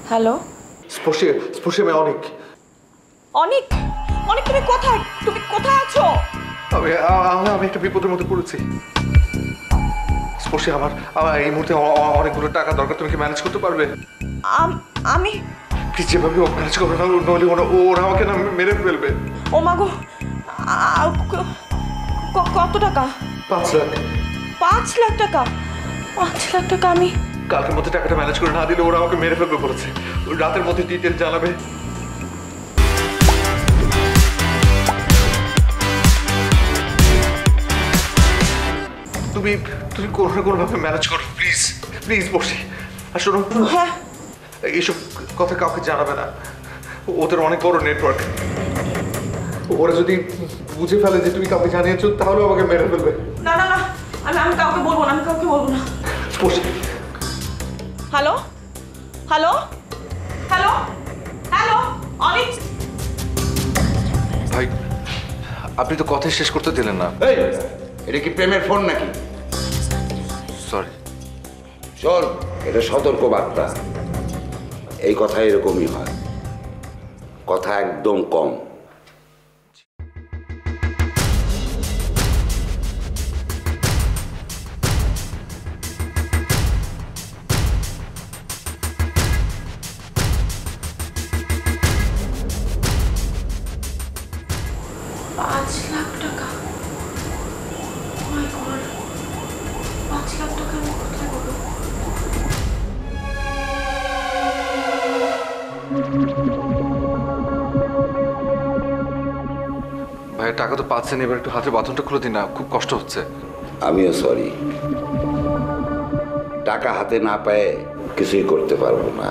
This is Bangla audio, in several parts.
হ্যালো স্পর্শী, স্পর্শী আমি অনেক অনেক অনেক তুমি কোথায় আছো? আমি একটা বিপদের মধ্যে পড়েছি স্পর্শী। আমার এই মুহূর্তে অনেকগুলো টাকা দরকার, তুমি কি ম্যানেজ করতে পারবে? আমি প্লিজ যেভাবে ও ম্যানেজ করবে না, নইলে ওরা আমাকে না মেরে ফেলবে। ও মাগো, কত টাকা? 5 লাখ। 5 লাখ টাকা? 5 লাখ টাকা আমি কালকের মধ্যে টাকাটা ম্যানেজ করে না দিলে ওরা আমাকে মেরে ফেলবে বলেছে। রাতের মধ্যে ডিটেল জানাবে। তুমি কোনো না কোনোভাবে ম্যানেজ করো প্লিজ, প্লিজ বসি। আর শোনো, হ্যাঁ এইসব কথা কাউকে জানাবে না, ওদের অনেক বড় নেটওয়ার্ক। ওরা যদি বুঝে ফেলে যে তুমি কাউকে জানিয়েছো তাহলে আমাকে মেরে ফেলবে। না না না, আমি কাউকে বলবো না, বসি। Hello hello hello hello Anik ভাই, আপনি তো কথা শেষ করতে দিলেন না। এই, এটা কি প্রেমের ফোন নাকি? সরি। শোন, এটা সতর্ক বার্তা। এই কথা এরকমই হয়, কথা একদম কম। ভাই টাকা তো পাচ্ছেন, এবার একটু হাতের বাঁধনটা খুলে দিন না, খুব কষ্ট হচ্ছে। আমিও সরি, টাকা হাতে না পেয়ে কিছুই করতে পারবো না।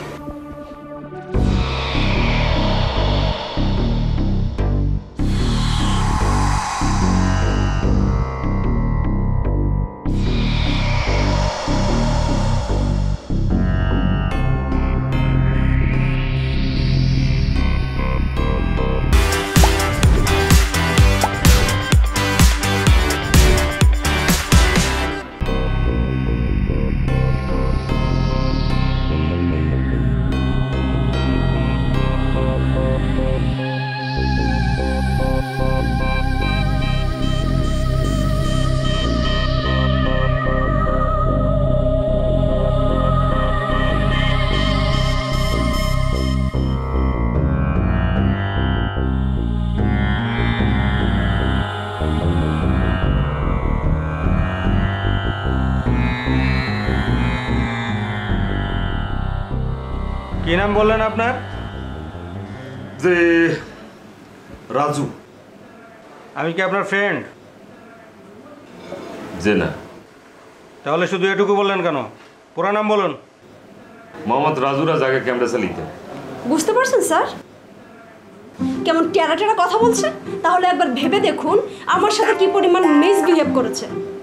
কি নাম বললেন আপনার? যে রাজু। আমি কি আপনার ফ্রেন্ড? যে না। তাহলে শুধু এটুকু বললেন কেন? পুরো নাম বলুন। মোহাম্মদ রাজুরা জায়গা ক্যামেরা চালিতে। বুঝতে পারছেন স্যার কেমন টেরা টেরা কথা বলছে? তাহলে একবার ভেবে দেখুন আমার সাথে কি পরিমাণ মিসবিহেভ করেছে।